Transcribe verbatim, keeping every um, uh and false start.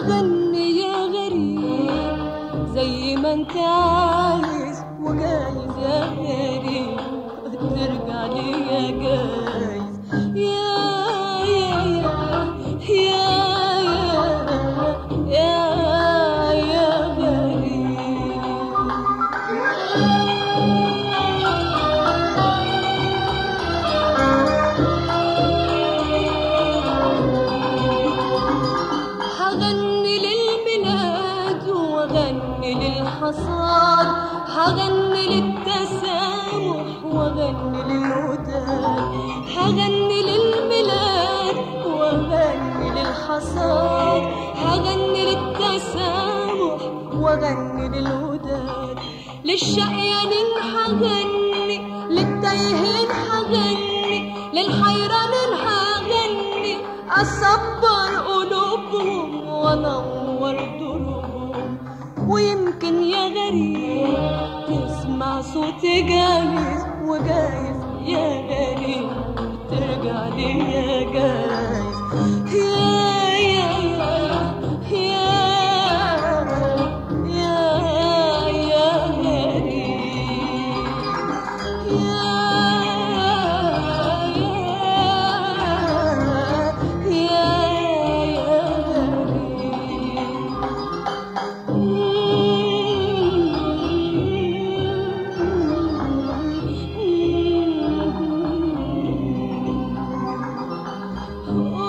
هغني يا غريب زي ما انت عايز وجايز يا غريب ترجع لي يا جايز يا يا يا يا يا يا غريب. هغني للميلاد واغني للحصاد، هغني للتسامح واغني للوداد، هغني للميلاد واغني للحصاد، هغني للتسامح واغني للوداد، للشقيانين هغني، للتايهين هغني، للحيرانين هغني، اصبر قلوبهم وانور دروبهم. ويمكن يا غريب تسمع صوتي جايز وجايز يا غريب ترجع لي يا جايز يا يا يا يا يا غريب يا Oh